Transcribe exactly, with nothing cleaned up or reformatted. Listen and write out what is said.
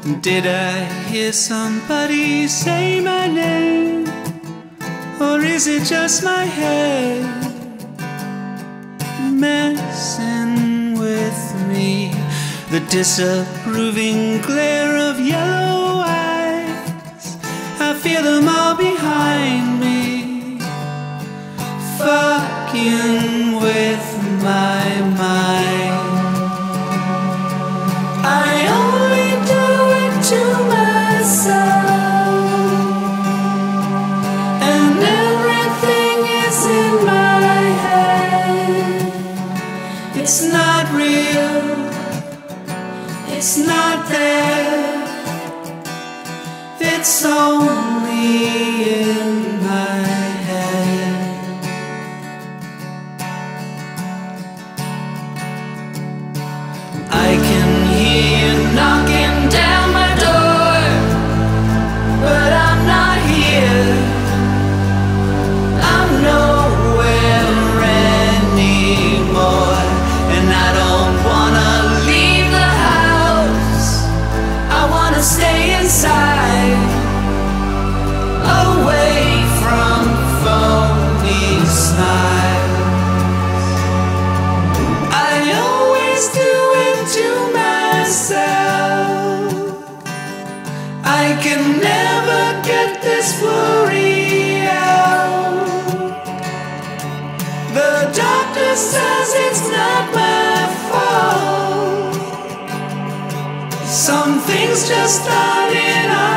Did I hear somebody say my name? Or is it just my head messing with me? The disapproving glare of yellow eyes, I feel them all behind me, fucking with my mind. I only do it to myself, and everything is in my head. It's not real, it's not there, it's only in my head. I can hear you knocking down my door, but I'm not here, I'm nowhere anymore. And I don't wanna leave the house, I wanna stay inside, away from phony smiles. I always do it to myself, I can never get this worry out. The doctor says it's not my fault, some things just aren't in our